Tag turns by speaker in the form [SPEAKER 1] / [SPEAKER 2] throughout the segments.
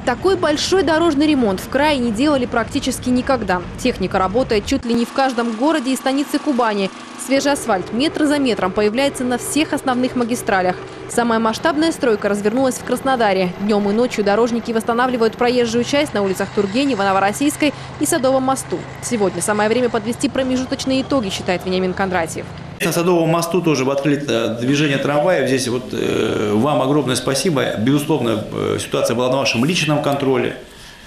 [SPEAKER 1] Такой большой дорожный ремонт в крае не делали практически никогда. Техника работает чуть ли не в каждом городе и станице Кубани. Свежий асфальт метр за метром появляется на всех основных магистралях. Самая масштабная стройка развернулась в Краснодаре. Днем и ночью дорожники восстанавливают проезжую часть на улицах Тургенева, Новороссийской и Садовом мосту. Сегодня самое время подвести промежуточные итоги, считает Вениамин Кондратьев.
[SPEAKER 2] На Садовом мосту тоже открыто движение трамваев. Здесь вам огромное спасибо. Безусловно, ситуация была на вашем личном контроле.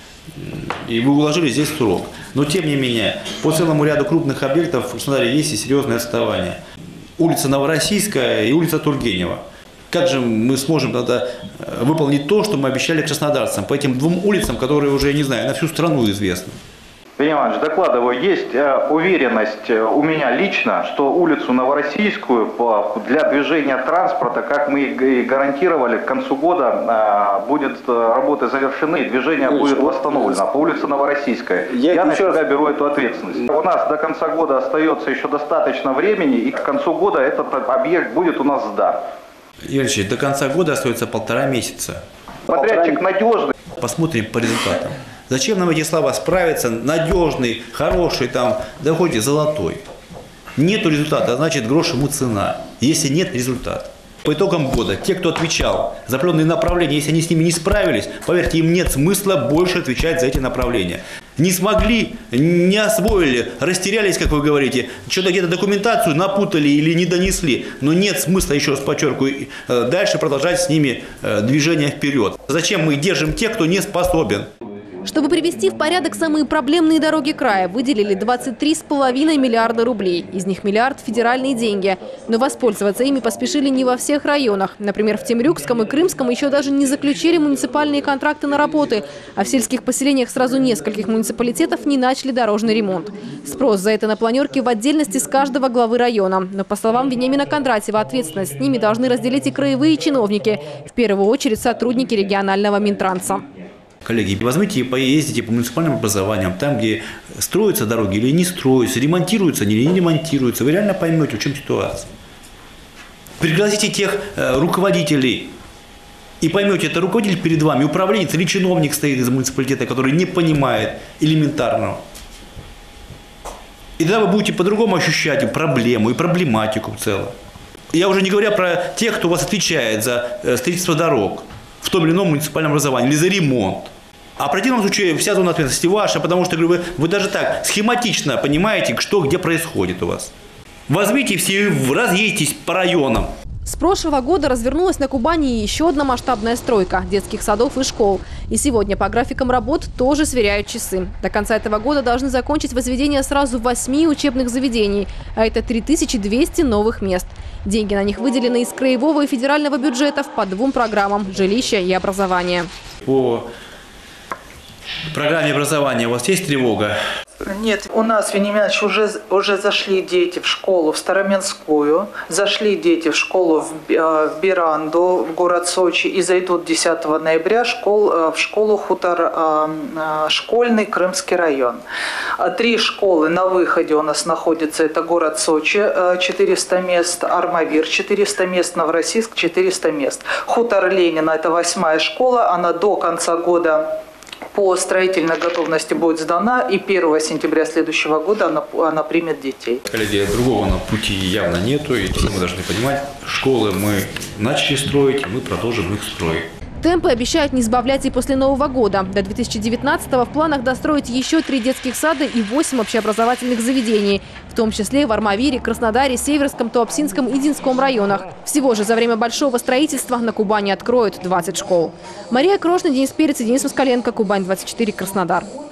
[SPEAKER 2] И вы уложили здесь срок. Но тем не менее, по целому ряду крупных объектов в Краснодаре есть и серьезное отставание. Улица Новороссийская и улица Тургенева. Как же мы сможем тогда выполнить то, что мы обещали краснодарцам по этим двум улицам, которые уже, не знаю, на всю страну известны?
[SPEAKER 3] Вениамин Иванович, докладываю, есть уверенность у меня лично, что улицу Новороссийскую для движения транспорта, как мы и гарантировали, к концу года будет работы завершены и движение будет восстановлено по улице Новороссийская. Я на себя беру эту ответственность. У нас до конца года остается еще достаточно времени, и к концу года этот объект будет у нас сдан.
[SPEAKER 2] Игорь Ильич, до конца года остается 1,5 месяца.
[SPEAKER 3] Подрядчик надежный.
[SPEAKER 2] Посмотрим по результатам. Зачем нам эти слова? Справиться, надежный, хороший, там, да хоть и золотой. Нету результата, значит грош ему цена. Если нет результата. По итогам года, те, кто отвечал за определенные направления, если они с ними не справились, поверьте, им нет смысла больше отвечать за эти направления. Не смогли, не освоили, растерялись, как вы говорите, что-то где-то документацию напутали или не донесли. Но нет смысла, еще раз подчеркиваю, дальше продолжать с ними движение вперед. Зачем мы держим тех, кто не способен?
[SPEAKER 1] Чтобы привести в порядок самые проблемные дороги края, выделили 23,5 миллиарда рублей. Из них миллиард – федеральные деньги. Но воспользоваться ими поспешили не во всех районах. Например, в Темрюкском и Крымском еще даже не заключили муниципальные контракты на работы. А в сельских поселениях сразу нескольких муниципалитетов не начали дорожный ремонт. Спрос за это на планерке в отдельности с каждого главы района. Но, по словам Вениамина Кондратьева, ответственность с ними должны разделить и краевые чиновники. В первую очередь сотрудники регионального Минтранса.
[SPEAKER 2] Коллеги, возьмите и поездите по муниципальным образованиям, там, где строятся дороги или не строятся, ремонтируются или не ремонтируются, вы реально поймете, в чем ситуация. Пригласите тех руководителей и поймете, это руководитель перед вами, управленец или чиновник стоит из муниципалитета, который не понимает элементарного. И тогда вы будете по-другому ощущать проблему и проблематику в целом. Я уже не говоря про тех, кто у вас отвечает за строительство дорог в том или ином муниципальном образовании или за ремонт. А в противном случае вся зона ответственности ваша, потому что вы даже так схематично понимаете, что где происходит у вас. Возьмите все, разъедьтесь по районам.
[SPEAKER 1] С прошлого года развернулась на Кубани еще одна масштабная стройка – детских садов и школ. И сегодня по графикам работ тоже сверяют часы. До конца этого года должны закончить возведение сразу 8 учебных заведений, а это 3200 новых мест. Деньги на них выделены из краевого и федерального бюджетов по двум программам – жилища и образование.
[SPEAKER 2] По программе образования у вас есть тревога?
[SPEAKER 4] Нет, у нас, Вениамин Иванович, уже зашли дети в школу в Староменскую, зашли дети в школу в Биранду, в город Сочи, и зайдут 10 ноября в школу Хутор школьный, Крымский район. 3 школы на выходе у нас находятся, это город Сочи, 400 мест, Армавир, 400 мест, Новороссийск, 400 мест. Хутор Ленина, это 8-я школа, она до конца года по строительной готовности будет сдана, и 1 сентября следующего года она примет детей.
[SPEAKER 2] Коллеги, другого пути явно нету, и мы должны понимать, школы мы начали строить, мы продолжим их строить.
[SPEAKER 1] Темпы обещают не сбавлять и после Нового года. До 2019-го в планах достроить еще 3 детских сада и 8 общеобразовательных заведений, в том числе в Армавире, Краснодаре, Северском, Туапсинском и Динском районах. Всего же за время большого строительства на Кубани откроют 20 школ. Мария Крошна, Денис Перец и Денис Москаленко, Кубань 24, Краснодар.